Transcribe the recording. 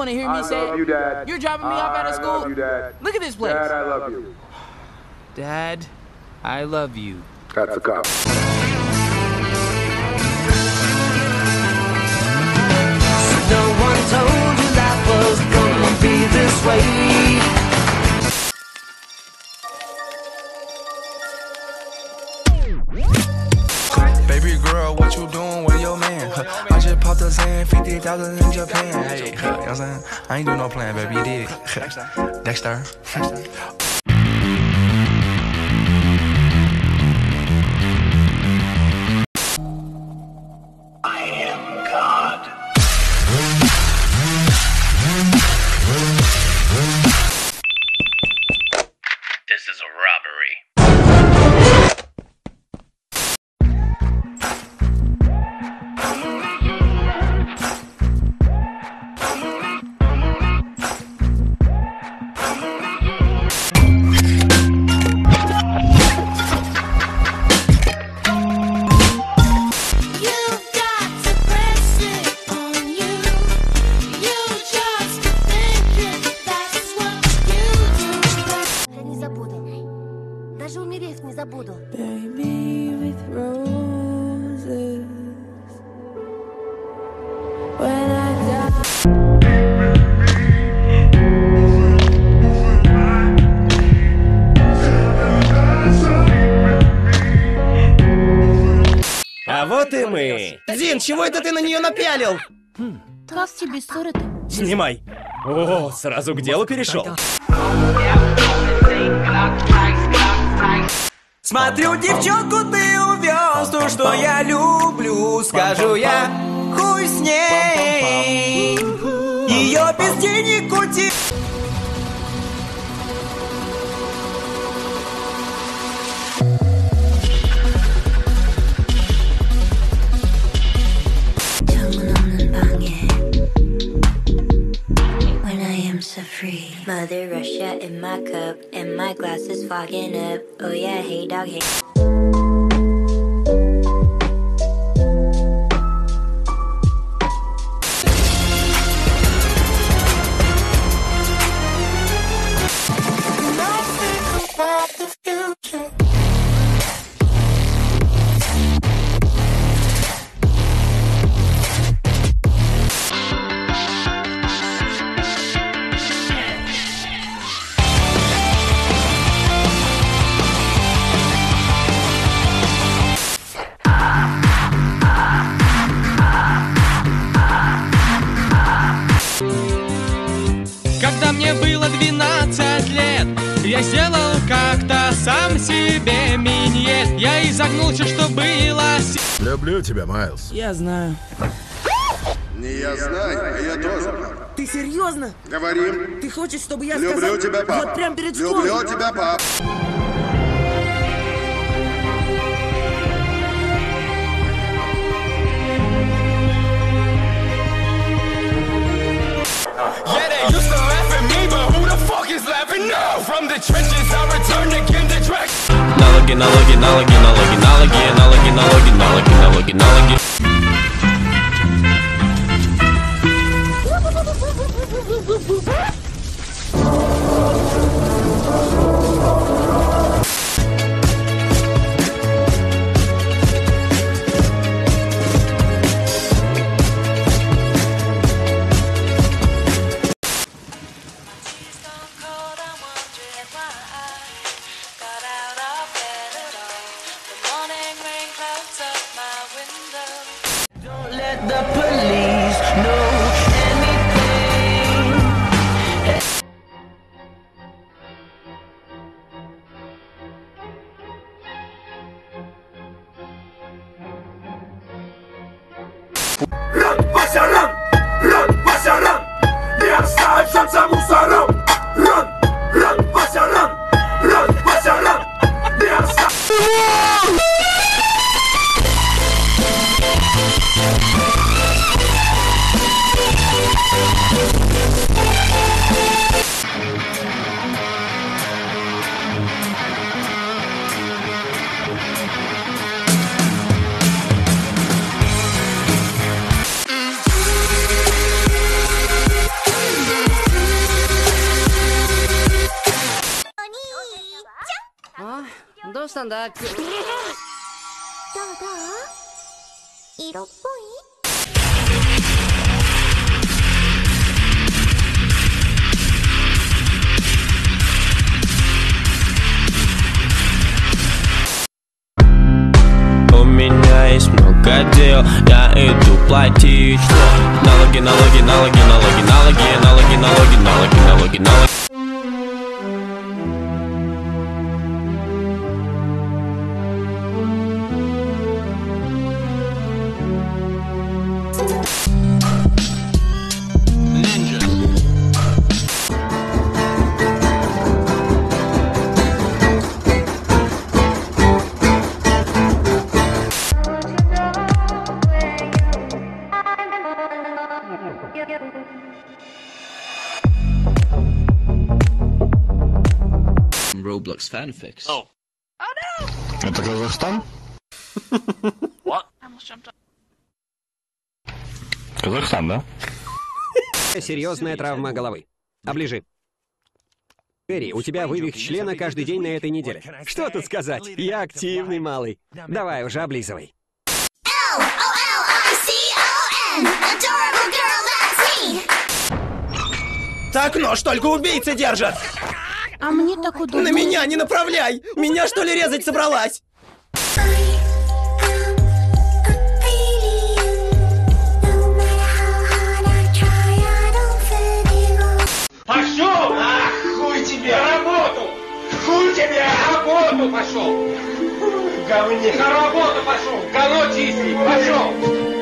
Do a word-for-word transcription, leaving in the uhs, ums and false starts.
want to hear me I say love it? you, Dad. You're dropping me off out of school? I love you, Dad. Look at this place. Dad, I love you. Dad, I love you. That's a cop. No one told you life was gonna be this way. Baby girl, what you doing with your man? Huh, I just popped a Zan, fifty thousand in Japan. Hey, huh, you know what I'm saying? I ain't doing no plan, baby, you did. Dexter. Dexter. I am God. This is a robbery. Даже умереть не забуду. Baby with roses. When I die. А вот и мы. Дин, чего это ты на нее напялил? Как тебе ссоры-то? Снимай. О, сразу к делу перешел. Смотрю, девчонку ты увез, то, что я люблю, скажу я, хуй с ней. Ее без денег кути. So free. Mother Russia in my cup, and my glass is fogging up. Oh yeah, hey dog, hey. Когда мне было двенадцать лет, я сделал как-то сам себе миньет. Я изогнулся, что было... Люблю тебя, Майлз. Я знаю. Не я знаю, а я тоже, папа. Ты серьезно? Говорим. Ты хочешь, чтобы я Люблю сказал... тебя, папа. Вот прям перед школой? Люблю тебя, папа. Yeah, they used to laugh at me, but who the fuck is laughing now? From the trenches, I return again to drag. Налоги, налоги, налоги, налоги, налоги, налоги, налоги, налоги, налоги, налоги. Don't let the police know anything. したんだ。 どうどう？色っぽい？ У меня есть много дел, я иду платить налоги, налоги, налоги, налоги, налоги, налоги, налоги, налоги, налоги, налоги. Roblox fanfics. Oh. Это Казахстан? What? Казахстан, да? Серьезная травма головы. Оближи. Гэри, у тебя вывих члена каждый день на этой неделе. Что тут сказать? Я активный малый. Давай уже облизывай. Так нож только убийцы держат. А мне так удобно. На меня не направляй! Меня что ли резать собралась? Пошел! Ах, хуй тебе работу! Хуй тебе работу пошел! Говни! На работу пошел! Говно чистить! Пошел!